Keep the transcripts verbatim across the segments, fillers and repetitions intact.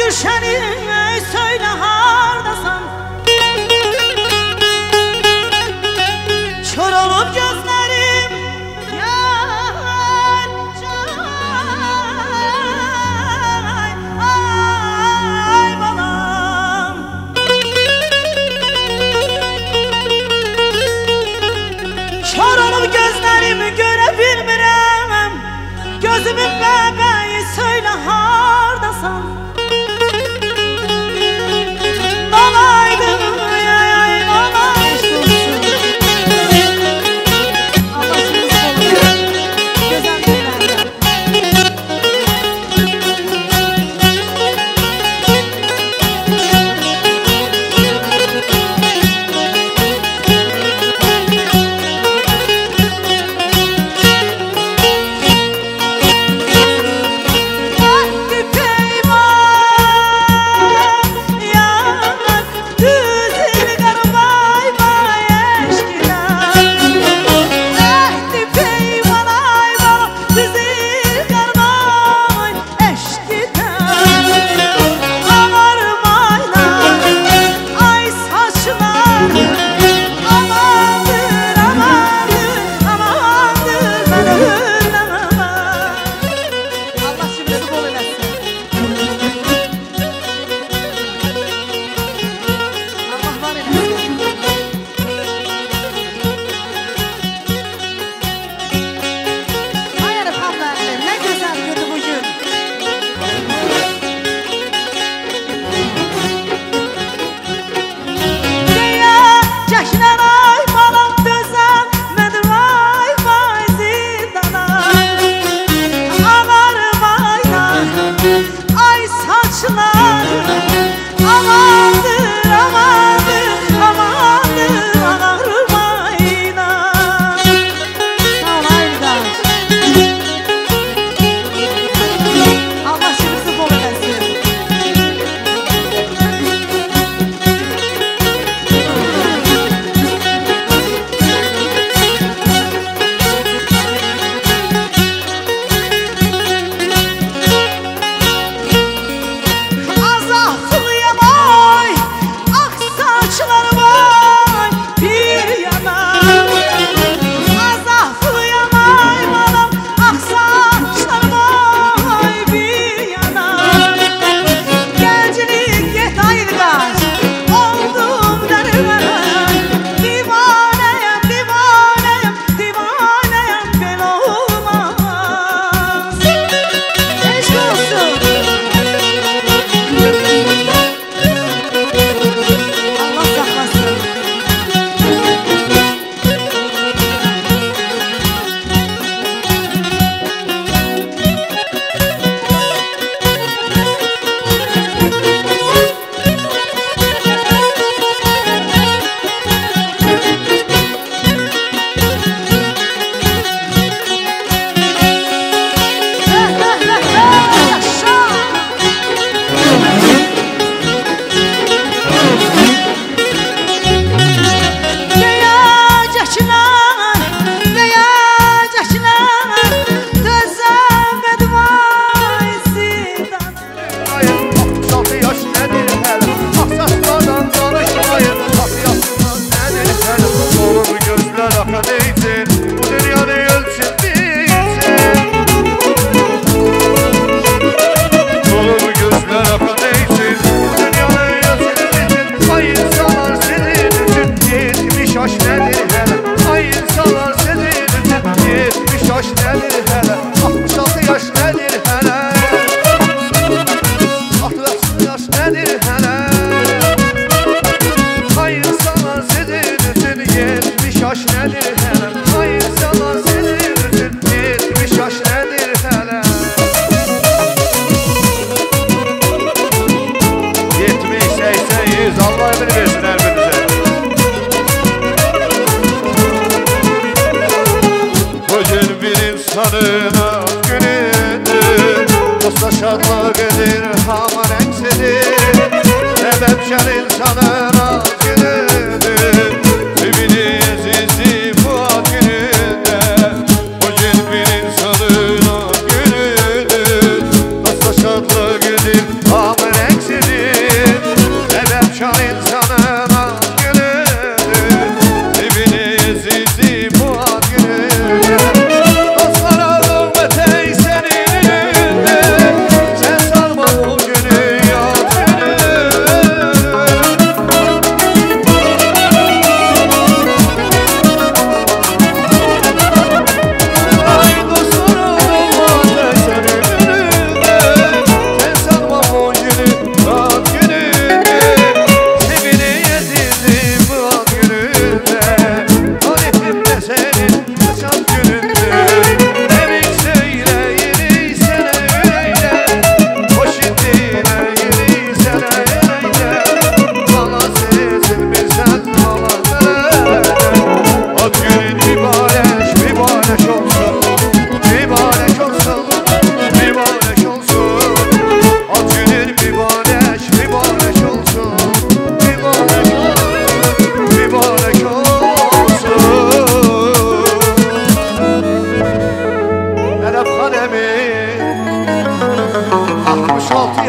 düşenim ey söyle hardasan. Kör olup gözlerim yar çay, ay balam. Kör olup gözlerimi görebilmirəm, gözümün bebeği söyle hardasan. Dolaydım ay ay ay dolaydım. Allah sizi korusun. Güzel günler. şadlık edir, hama renksidir. Sebepşer insanın az günüdür. Sevini azizi bu ad gününde. O gün bir insanın az günüdür. Nasıl şadlık edir, hama renksidir.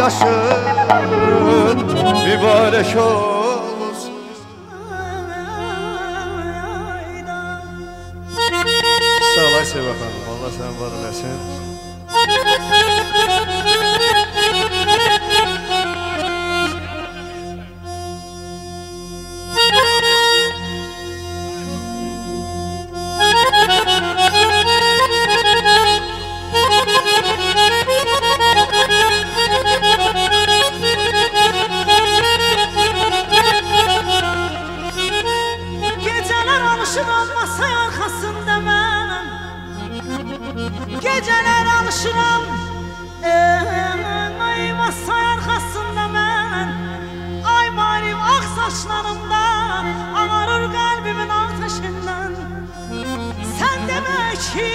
yaşın mübarek olsun. Sağ olay Sevə xanım, Allah sən var eləsin. Geceler alışıram masay arkasında mən, geceler alışıram ay masay arkasında mən. Ay marim ağ saçlarımda ağarır kalbimin ateşinden. Sen demek ki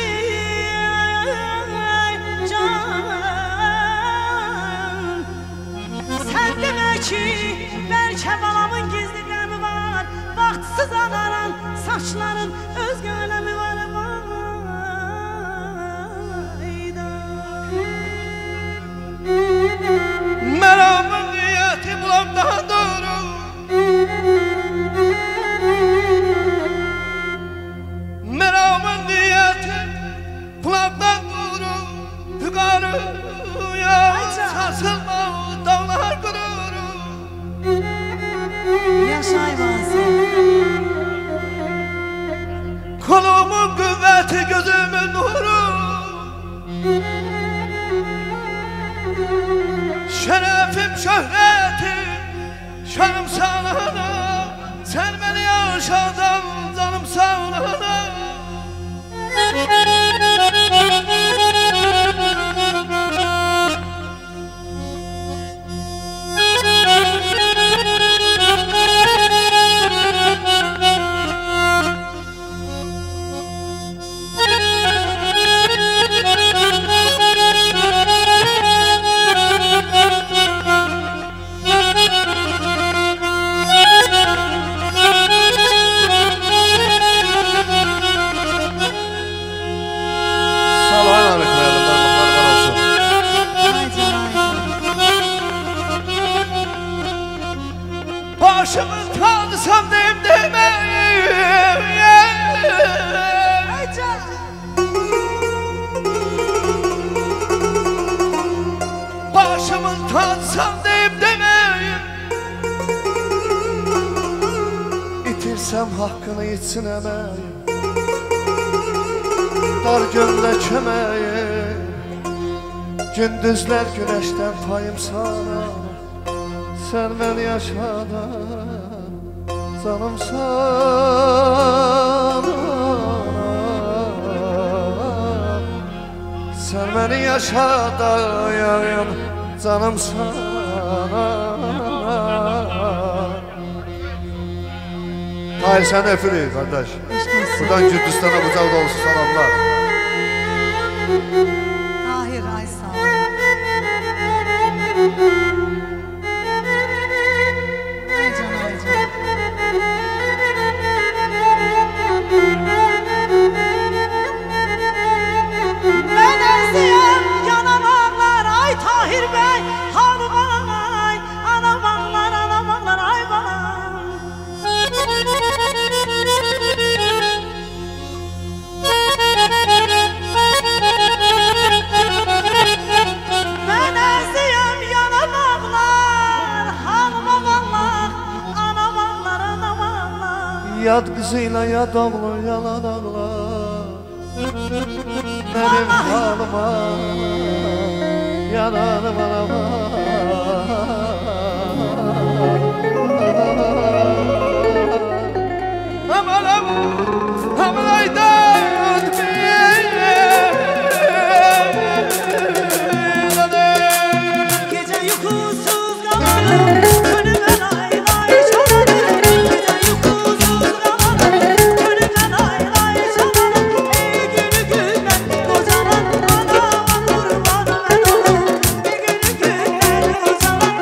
can, sen demek ki belki balamın gizli qəmi var. Vaktsız ağaran saçların özgə öləmi var. Məramın niyyəti bulamdan doğru, Məramın niyyəti bulamdan doğru. Yukarıya saçılma dağlar gururu. Yaşay vazı. Kolumun kuvveti gözümün nuru, şerefim şöhretim şanım sağlana. Sen beni yaşadın canım sağlana. Başımın tanısam deyim demeyim. Başımın tanısam deyim demeyim. İtirsem hakkını içsin emeyim. Dar gönle kömeyim. Gündüzler güneşten payım sana. Sen beni yaşadın canım sana. Sen beni yaşadın canım sana. Hayır sen öpürük kardeş. Buradan Gürcistan'a bucak dolusu salamlar. Tahir ay sağ ol. Ay can ay can. Ben özleyem yanan ağlar ay Tahir Bey. Hanım ay anam ağlar anam ağlar ay bana. Ben özleyem yanan ağlar hanım ağlar anam ağlar anam ağlar. Yad kızıyla yad oğlu yalan ağlar. Benim halıma yanarım arama. Aman aman aman aydan Gece uykusuz kalanım önüme lay lay çalarım. Gece uykusuz kalanım önüme lay lay çalarım. Ey günü günden kocaman anama kurban ben olayım. Ey günü günden kocaman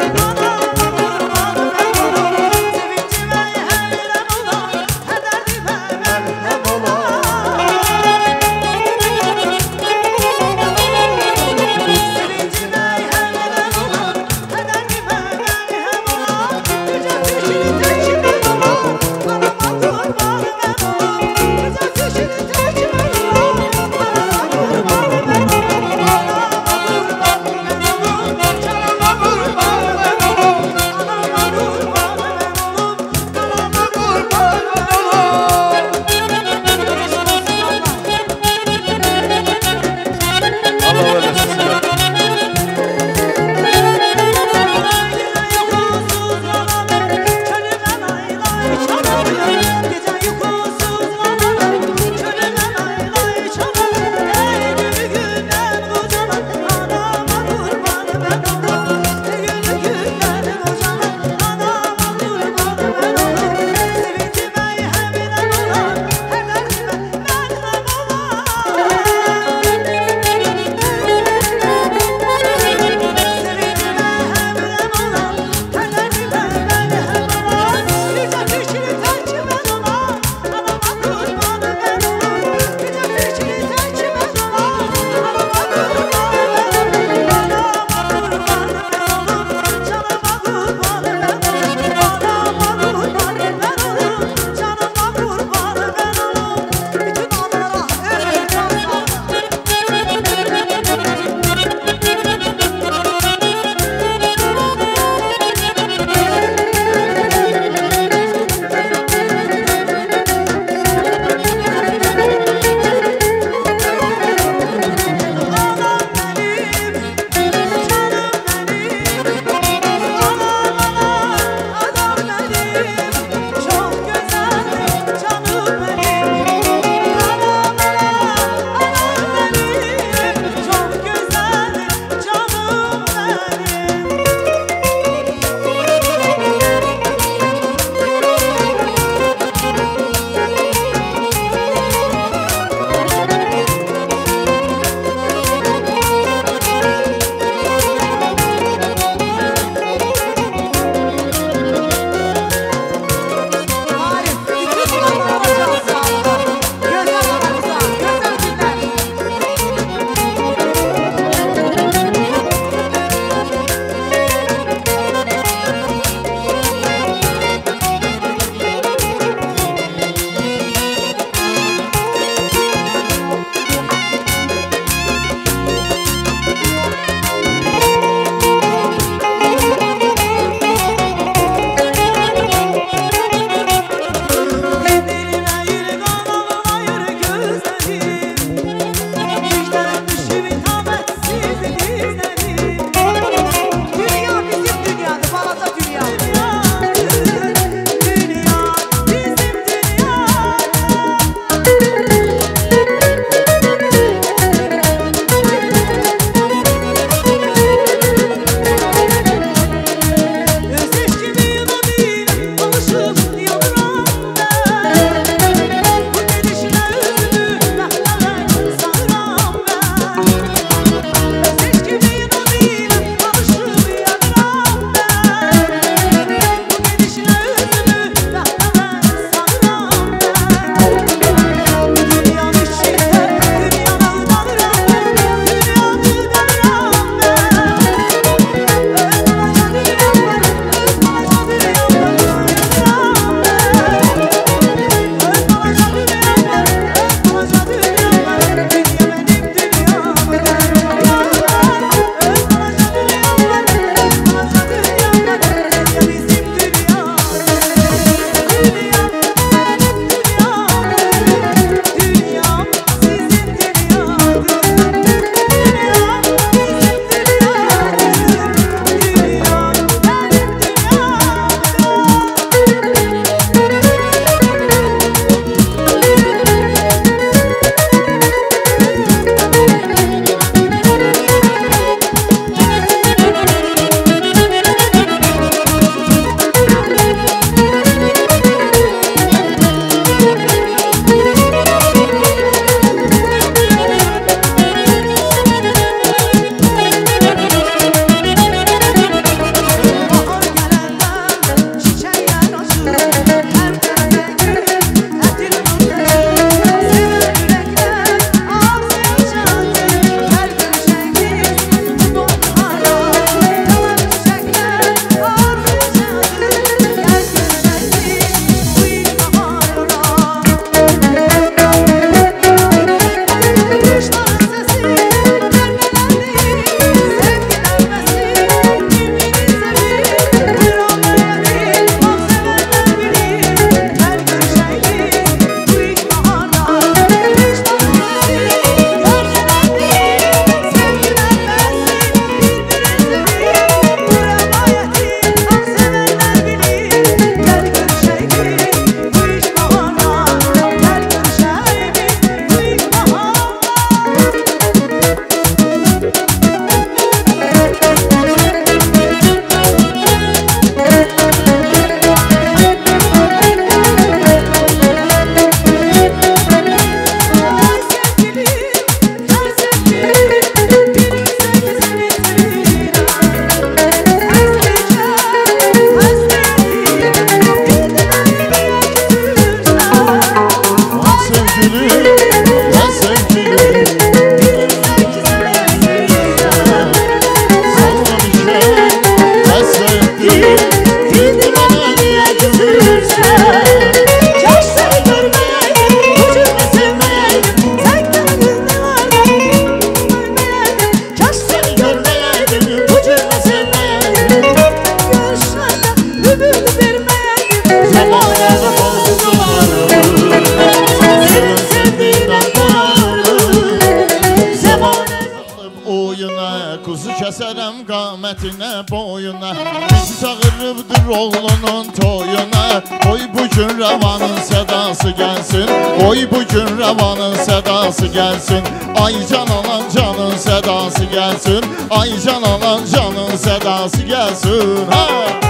hörmətinə boyuna bizi çağırıbdır oğlunun toyuna. Oy bugün Rəvanın sədası gəlsin, oy bugün Rəvanın sədası gəlsin. Ay can alan canın sədası gəlsin, ay can alan canın sədası gəlsin. Ha!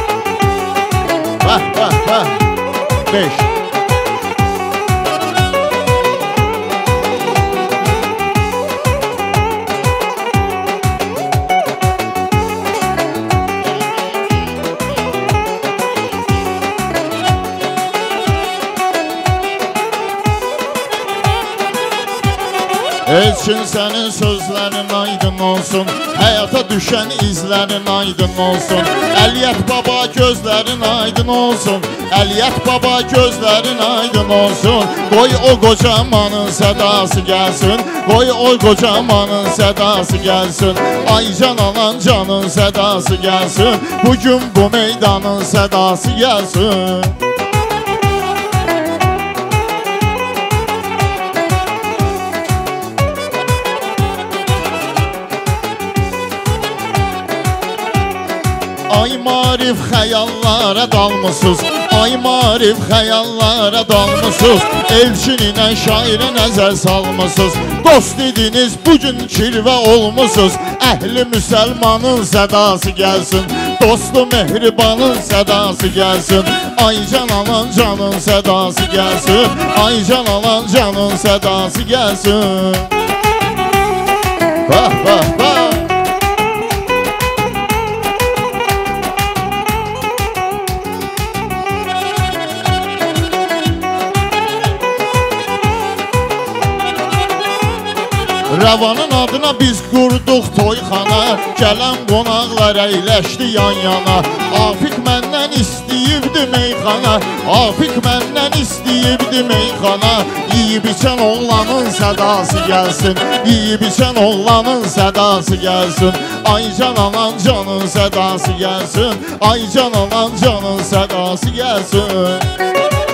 Bəh, bəh, bəh. Beş. Elçin sənin sözlərin aydın olsun, həyata düşən izlərin aydın olsun. Əliyyət baba gözlərin aydın olsun, Əliyyət baba gözlərin aydın olsun. Qoy o qocamanın sədası gəlsin, qoy o qocamanın sədası gəlsin. Ay can alan canın sədası gəlsin, bugün bu meydanın sədası gəlsin. Ay marif xəyallara dalmısınız, ay marif xəyallara dalmısınız. Elçinlə şairə nəzər salmısınız, dost dediniz bugün kirvə olmuşsunuz. Əhli müsəlmanın sədası gəlsin, dostu mehribanın sədası gəlsin. Ay can alan canın sədası gəlsin, ay can alan canın sədası gəlsin. Bəh, bəh, bəh. Rəvanın adına biz qurduq toyxana, gələn qonaqlar əyləşdi yan yana. Afiq məndən istəyibdi meyxana, Afiq məndən istəyibdi meyxana. Yiyib içən oğlanın sədası gəlsin, yiyib içən oğlanın sədası gəlsin. Ay can alan canın sədası gəlsin, ay can alan canın sədası gəlsin.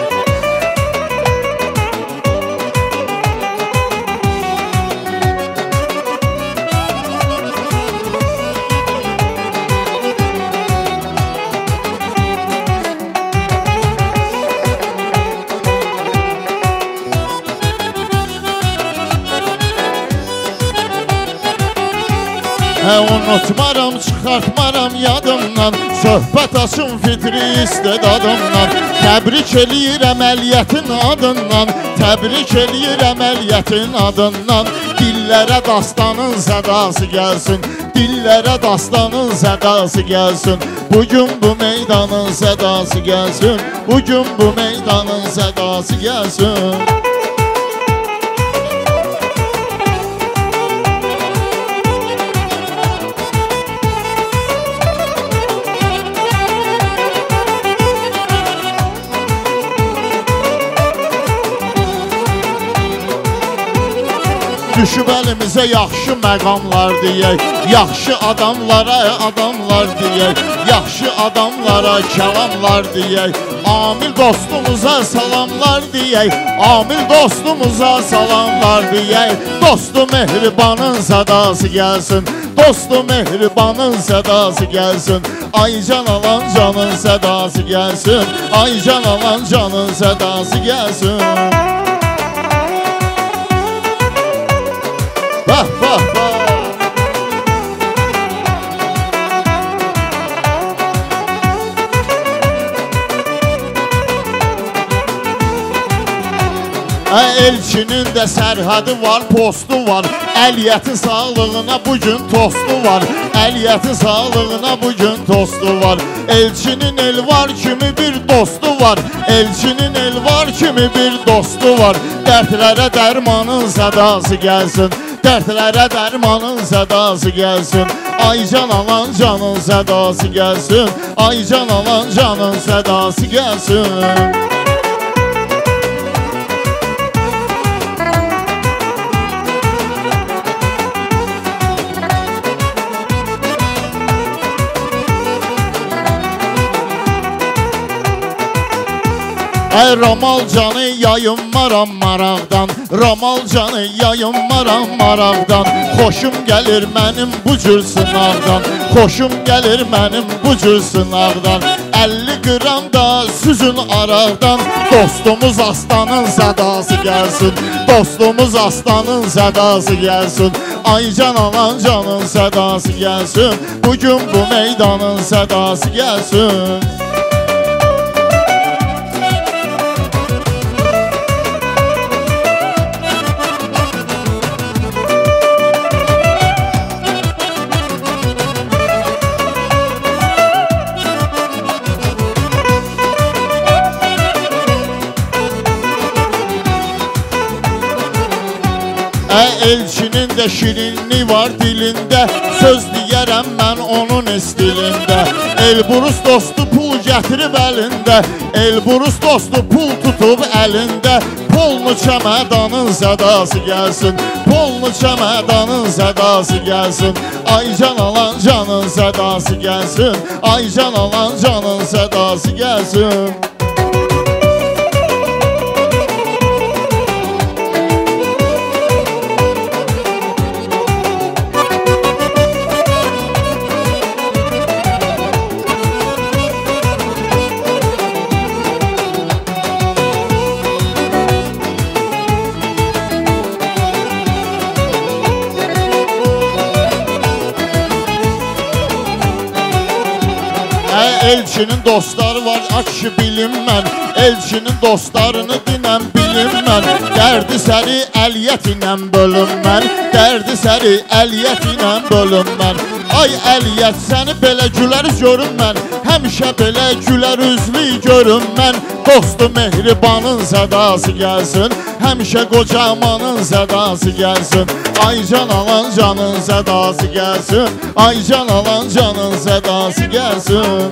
Hə unutmaram, çıxartmaram yadımdan, söhbət açın fitri istedadımdan. Təbrik eləyirəm əliyyətin adından, təbrik eləyirəm əliyyətin adından. Dillərə dastanın sədası gəlsin, dillərə dastanın sədası gəlsin. Bugün bu meydanın sədası gəlsin, bugün bu meydanın sədası gəlsin. Düşüb əlimizə yaxşı məqamlar deyək, yaxşı adamlara adamlar deyək, yaxşı adamlara kəlamlar deyək. Amil dostumuza salamlar deyək, amil dostumuza salamlar deyək. Dostu mehribanın sədası gəlsin, dostu mehribanın sədası gəlsin. Ay can alan canın sədası gəlsin, ay can alan canın sədası gəlsin. Bah, bah, bah. Elçinin də sərhədi var, postu var. Əliyyətin sağlığına bugün tostu var, əliyyətin sağlığına bugün tostu var. Elçinin el var kimi bir dostu var, elçinin el var kimi bir dostu var. Dərdlərə dərmanın sədası gəlsin, dərdlərə dərmanın sədası gəlsin. Ay can alan canın sədası gəlsin, ay can alan canın sədası gəlsin. Ay Ramal canı yayınmaram maraqdan, Ramal canı yayınmaram maraqdan. Xoşum gəlir mənim bu cür sınaqdan, xoşum gəlir mənim bu cür sınaqdan. əlli qram da süzün araqdan, dostumuz aslanın sədası gəlsin, dostumuz aslanın sədası gəlsin. Ay can alan canın sədası gəlsin, bugün bu meydanın sədası gəlsin. Elçinin də şirinliği var dilində, söz deyərəm mən onun istilində. Elbrus dostu pul gətirib əlində, Elbrus dostu pul tutub əlində. Polnu çəmədanın sədası gəlsin, polnu çəmədanın sədası gəlsin. Ay can alan canın sədası gəlsin, ay can alan canın sədası gəlsin. Elçinin dostları var, aç bilim mən, elçinin dostlarını dinəm bilim mən. Dərdi səri əliyyət ilə bölüm mən, dərdi səri əliyyət ilə bölüm mən. Ay əliyyət səni belə gülər görüm mən, həmişə belə gülər üzlü görüm mən. Dostu mehribanın sədası gəlsin, həmişə qocamanın sədası gəlsin. Ay can alan canın sədası gəlsin, ay can alan canın sədası gəlsin.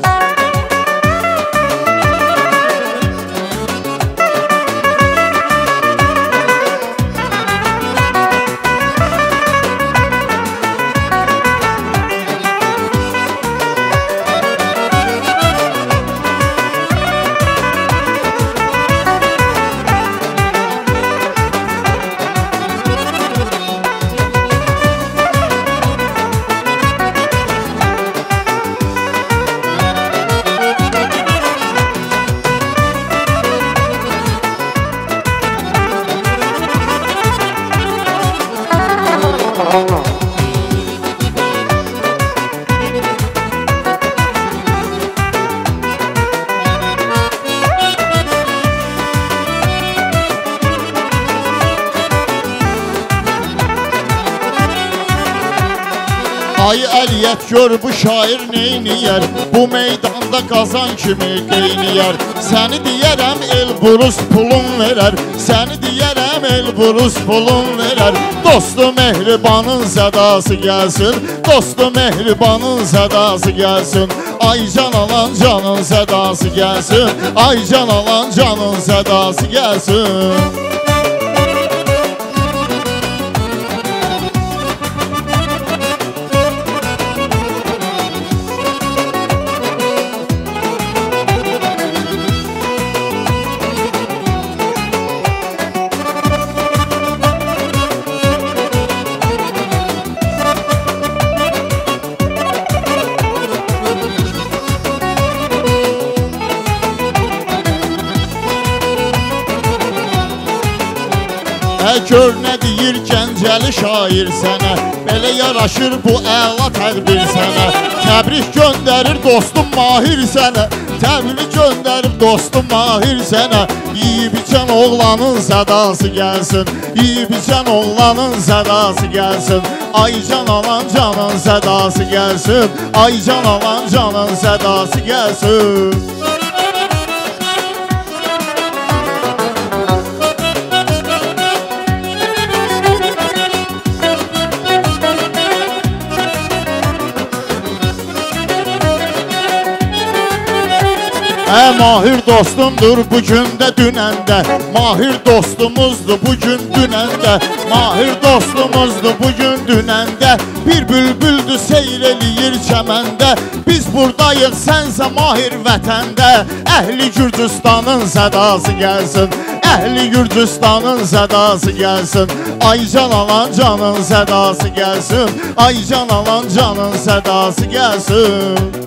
Ay əliyyət gör bu şair neyniyər, bu meydanda qazan kimi qeyniyər. Səni deyərəm Elbrus pulun verər, səni deyərəm Elbrus pulun verər. Dostu mehribanın sədası gəlsin, dostu mehribanın sədası gəlsin. Ay can alan canın sədası gəlsin, ay can alan canın sədası gəlsin. Gör nə deyir Gəncəli şair sənə, belə yaraşır bu əla tədbir sənə. Təbrik göndərir dostum Mahir sənə, təbrik göndərir dostum Mahir sənə. Yiyib içən oğlanın sədası gəlsin, yiyib içən oğlanın sədası gəlsin. Ay can alan canın sədası gəlsin, ay can alan canın sədası gəlsin. Hə, Mahir dostumdur bugün də dünəndə, Mahir dostumuzdur bugün dünəndə, Mahir dostumuzdur bugün dünəndə, bir bülbüldür seyr eləyir çəməndə, biz buradayıq sənsə Mahir vətəndə, əhli Gürcüstanın sədası gəlsin, əhli Gürcüstanın sədası gəlsin, ay can alan canın sədası gəlsin, ay can alan canın sədası gəlsin.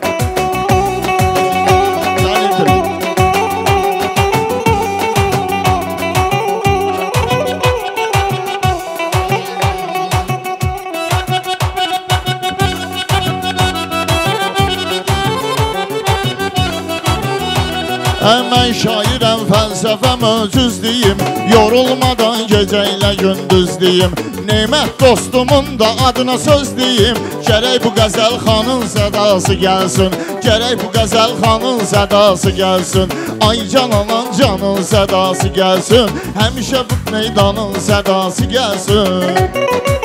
Mən şairəm, fəlsəfəm ölçüzdəyim, yorulmadan gecə ilə gündüzdəyim, Nemət dostumun da adına söz deyim, gərək bu qəzəl xanın sədası gəlsin, gərək bu qəzəl xanın sədası gəlsin, ay can alan canın sədası gəlsin, həmişə bu meydanın sədası gəlsin.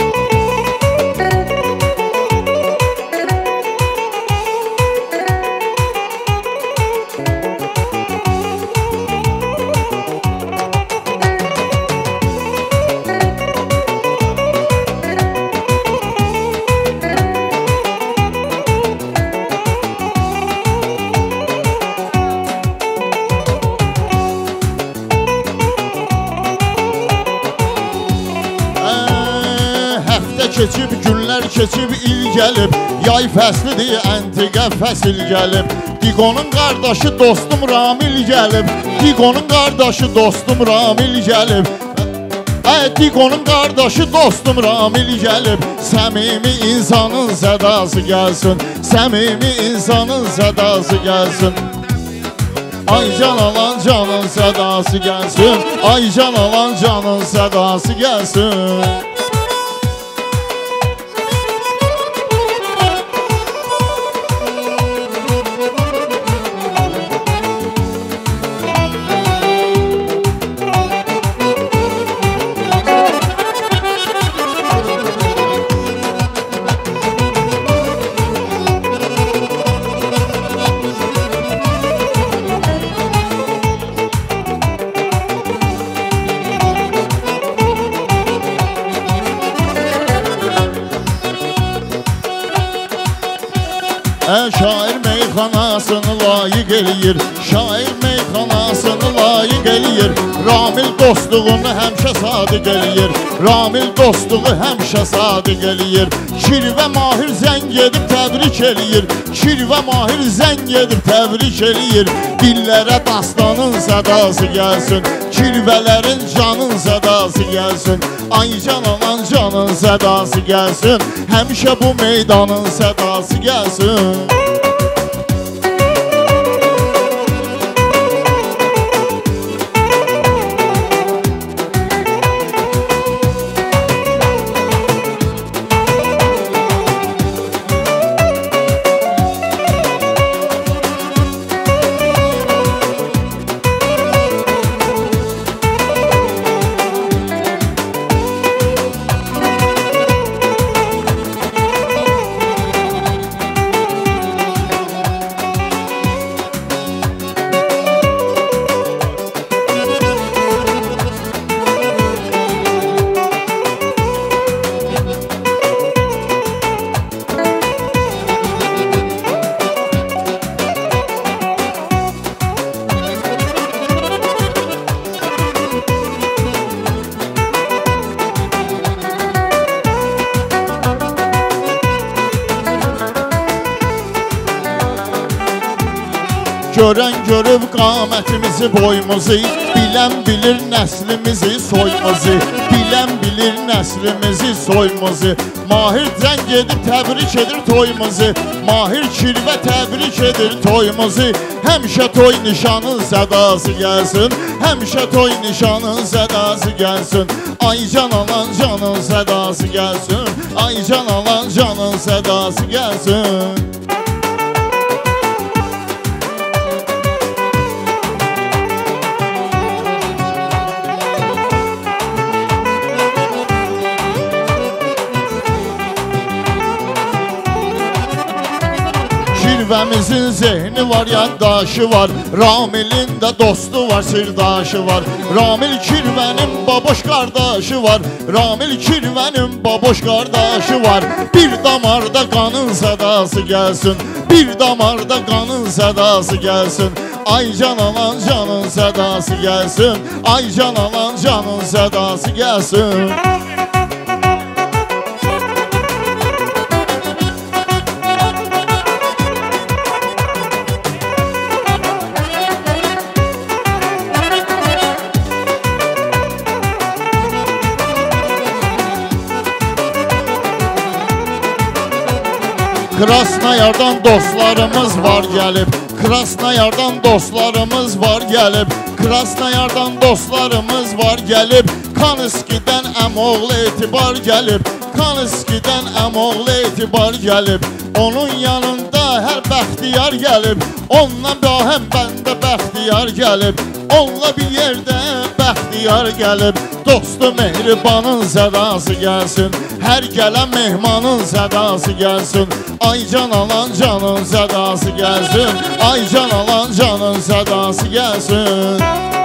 Keçib, günlər keçib, il gəlib, yay fəslidir, əntiqə fəsil gəlib, Diqonun qardaşı dostum Ramil gəlib, Diqonun qardaşı dostum Ramil gəlib, Ə, Diqonun qardaşı dostum Ramil gəlib, səmimi insanın sədası gəlsin, səmimi insanın sədası gəlsin. Ay can alan canın sədası gəlsin, ay can alan canın sədası gəlsin. Şair meyxanasını layiq eləyir, şair meyxanasını layiq eləyir, Ramil dostluğunu həmişə sadiq eləyir, Ramil dostluğu həmişə sadiq eləyir, Kirvə Mahir zəng edib təbrik eləyir, Kirvə Mahir zəng edib təbrik eləyir, dillərə dastanın sədası gəlsin, kirvələrin canın sədası gəlsin, ay can alan canın sədası gəlsin, həmişə bu meydanın sədası gəlsin. Görən görüb qamətimizi, boyumuzu, bilən bilir nəslimizi, soyumuzu, bilən bilir nəslimizi, soyumuzu, Mahir zəng edib təbrik edir toyumuzu, Mahir kirvə təbrik edir toyumuzu, həmişə toy nişanın sədası gəlsin, həmişə toy nişanın sədası gəlsin, ay can alan canın sədası gəlsin, ay can alan canın sədası gəlsin. Kirvəmizin zehni var, yaddaşı var. Ramilin də dostu var, sirdaşı var. Ramil kirvənin baboş qardaşı var. Ramil kirvənin baboş qardaşı var. Bir damarda qanın sədası gəlsin, bir damarda qanın sədası gəlsin. Ay can alan canın sədası gəlsin, ay can alan canın sədası gəlsin. Krasnoyardan dostlarımız var gəlib, Krasnoyardan dostlarımız var gəlib, Krasnoyardan dostlarımız var gəlib. Kanskidən əmoğlu etibar gəlib, Kanskidən əmoğlu etibar gəlib. Onun yanında hər bəxtiyar gəlib, onunla bahəm bəndə bəxtiyar gəlib. Onunla bir yerdə bəxtiyar gəlib. Dostu mehribanın sədası gəlsin, hər gələn mehmanın sədası gəlsin. Ay can alan canın sədası gəlsin, ay can alan canın sədası gəlsin.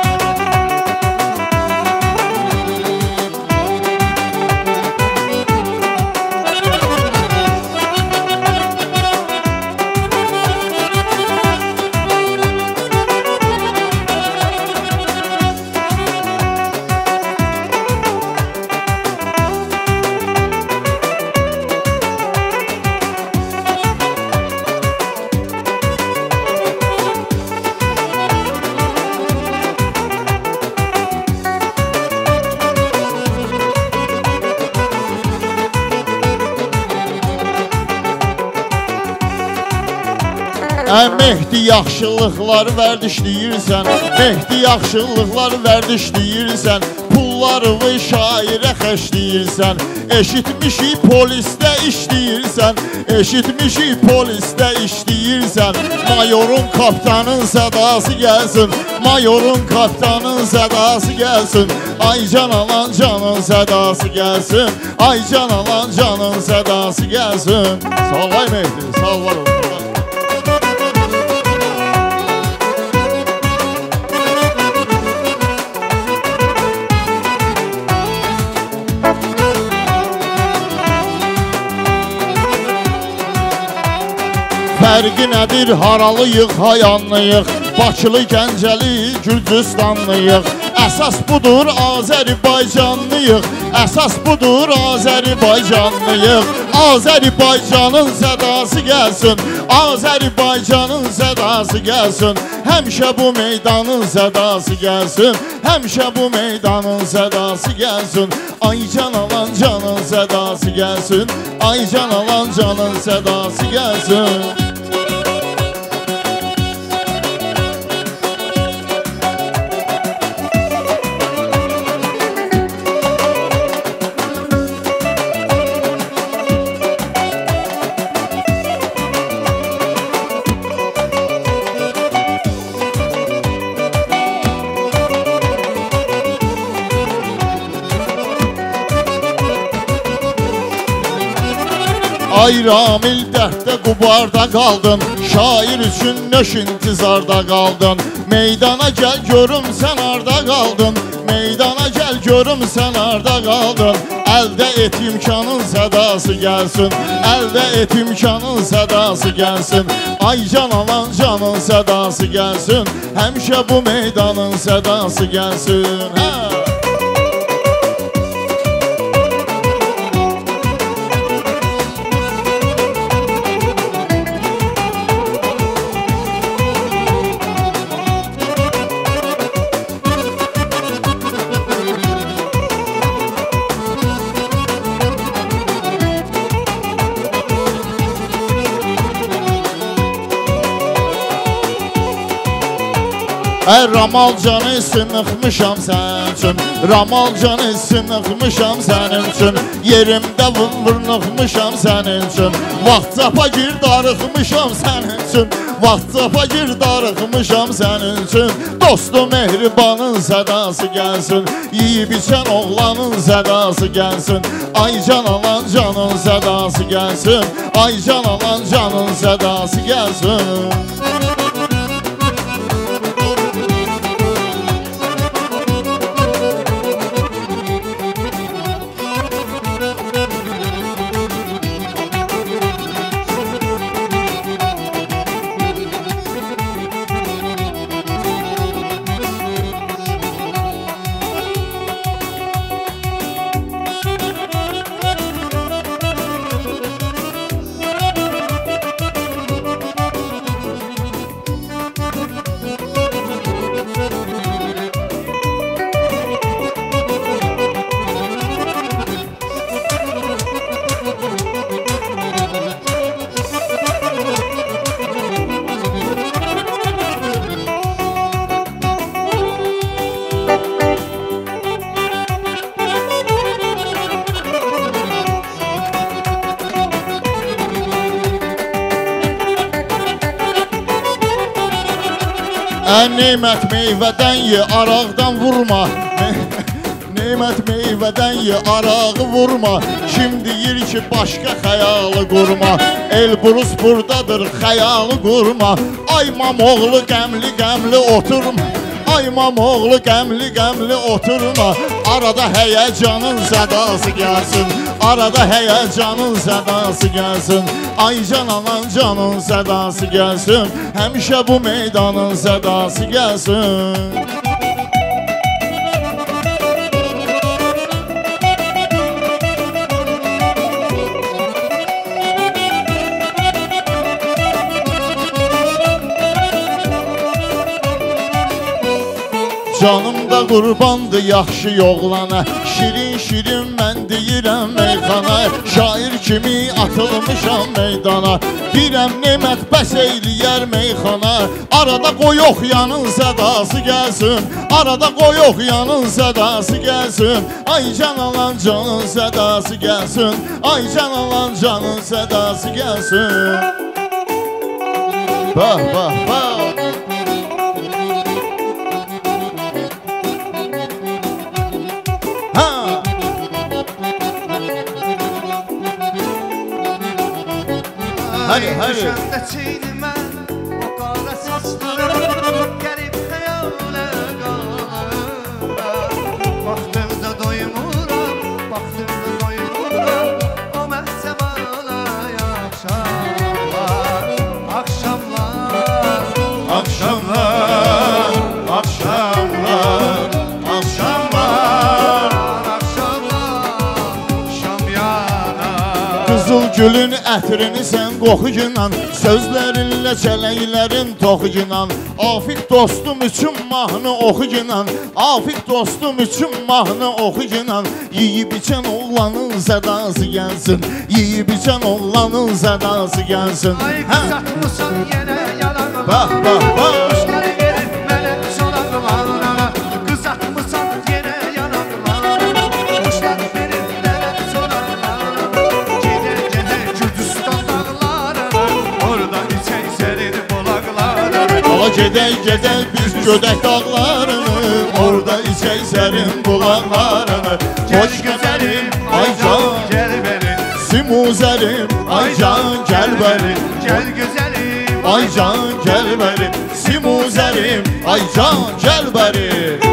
Mehdi yaxşılıqlar vərdişləyirsən, Mehdi yaxşılıqlar vərdişləyirsən, pulları və şairə xəşləyirsən. Eşitmişik polisdə işləyirsən, eşitmişik polisdə işləyirsən. Mayorun kapitanın sədası gəlsin, mayorun kapitanın sədası gəlsin. Ay can alan canın sədası gəlsin, ay can alan canın sədası gəlsin. Sağ ol ay Mehdi, sağ ol var olsun. Fərqi nədir haralıyıq, hayanlıyıq, Bakılı, Gəncəli, Gürcüstanlıyıq. Əsas budur Azərbaycanlıyıq, əsas budur Azərbaycanlıyıq. Azərbaycanın sədası gəlsin, Azərbaycanın sədası gəlsin. Həmişə bu meydanın sədası gəlsin, həmişə bu meydanın sədası gəlsin. Ay can alan canın sədası gəlsin, ay can alan canın sədası gəlsin. Ay Ramil dərddə qubarda qaldın, şair üçün nöş intizarda qaldın. Meydana gəl görüm sən harda qaldın, meydana gəl görüm sən harda qaldın. Əldə et imkanın sədası gəlsin, əldə et imkanın sədası gəlsin. Ay can alan canın sədası gəlsin, həmişə bu meydanın sədası gəlsin. Hə! Ə Ramal canı sınıxmışam sənin üçün, Ramal canı sınıxmışam sənin üçün, yerimdə vırnıxmışam sənin üçün, vaxt çapa gir darıxmışam sənin üçün, vaxt çapa gir darıxmışam sənin üçün, dostu mehribanın sədası gəlsin, yiyib içən oğlanın sədası gəlsin, ay can alan canın sədası gəlsin, ay can alan canın sədası gəlsin. Nemət meyvədən ye, araqdan vurma. Nemət meyvədən ye, arağı vurma. Kim deyir ki, başqa xəyalı qurma. Elbrus buradadır, xəyalı qurma. Ay mamoğlu qəmli qəmli oturma. Ay mamoğlu qəmli qəmli oturma. Arada həyəcanın sədası gəlsin, arada həyəcanın sədası gəlsin, ay can alan canın sədası gəlsin, həmişə bu meydanın sədası gəlsin. Canım da qurbandı yaxşı yoğlana, şirin şirin mən deyirəm meyxana, şair kimi atılmışam meydana, deyirəm nemət bəs eyləyər meyxana, arada qoy oxuyanın sədası gəlsin, arada qoy oxuyanın sədası gəlsin, ay can alan canın sədası gəlsin, ay can alan canın sədası gəlsin. Bah bah bah. Hadi, hadi. Düşəndə çiynimə o qara saçlarım gəlib xəyalə qalır. Baxdıqda doymuram, baxdıqda doymuram, o məhsəbalaya axşamlar, axşamlar, Akşamlar, akşamlar, akşamlar, axşamlar, şam yanar. Qızıl gülün ətrini sən qoxucunan, sözlərinlə çələklərin toxucunan, afiq dostum üçün mahnı oxucunan, afiq dostum üçün mahnı oxucunan, yiyib içən oğlanın sədası gəlsin, yiyib içən oğlanın sədası gəlsin. Ay qız atmışsan yenə yanağıma, Bax, bax, bax. Quşları verib mənə solağıma, qız atmışsan yenə yanağıma, quşları verib mənə solağıma, gedə gedə Kürdistan dağlarına, orada içək sərin bulaqlarına. Ala gedək gedək biz gödək dağlarını, orada içək sərin bulaqlarını. Hoş gözəlim, ay can, Gəl bəri, simuzəlim, ay can, gəl bəri. gəl gözəlim, Ay can gəl bəri, simuzəlim, ay can gəl bəri.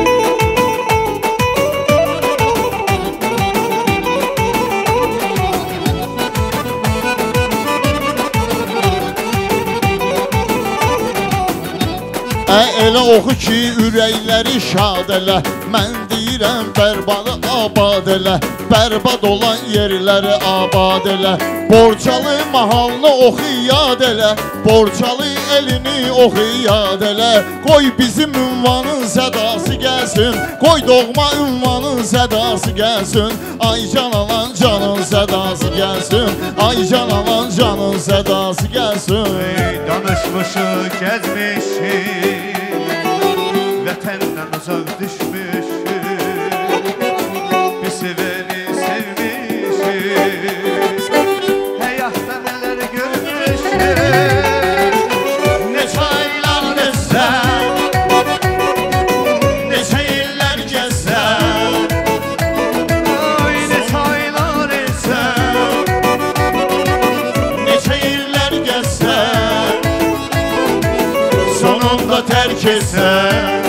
Ə elə oxu ki, ürəkləri şad elə, mən deyirəm bərbadı abad elə, bərbad olan yerləri abad elə, Borçalı mahalını oxu yad elə, Borçalı elini oxu yad elə, qoy bizim ünvanın sədası gəlsin, qoy doğma ünvanın sədası gəlsin, ay can alan canın sədası gəlsin, ay can alan canın sədası gəlsin. danışmışıq, gəzmişik, uzak düşmüşüm. Bir seveni sevmişim. Hayatta neler görmüşüm. Neçə aylar neçsən, neçə illər gəzsən, Ay neçə aylar etsən, neçə illər gəzsən, sonunda tərk etsən.